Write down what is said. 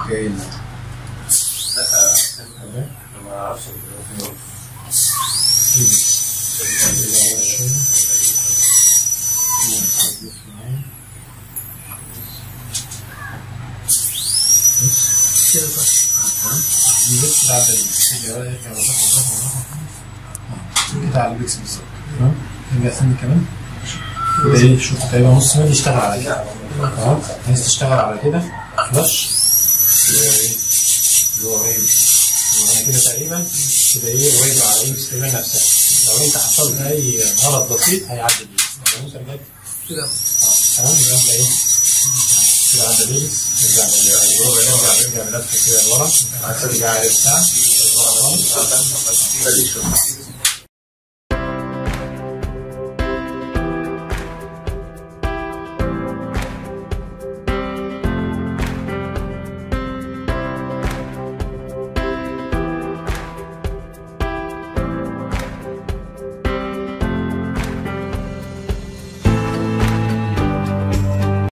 جاي لا ما اعرفش كده صح. بص على كده على البيكس بالظبط. نرجع ثاني كمان كده. ايه شوف تقريبا نص ما يشتغل على كده. اهو عايز تشتغل على كده فلاش اللي هو قريب كده تقريبا كده. ايه قريب على ايه الاستقبال نفسها. لو انت حصل اي غلط بسيط هيعدي بيه. لو انت رجعت كده تمام يبقى انت ايه كده عند البيكس. نرجع نلف كده لورا عشان ترجع على البتاع.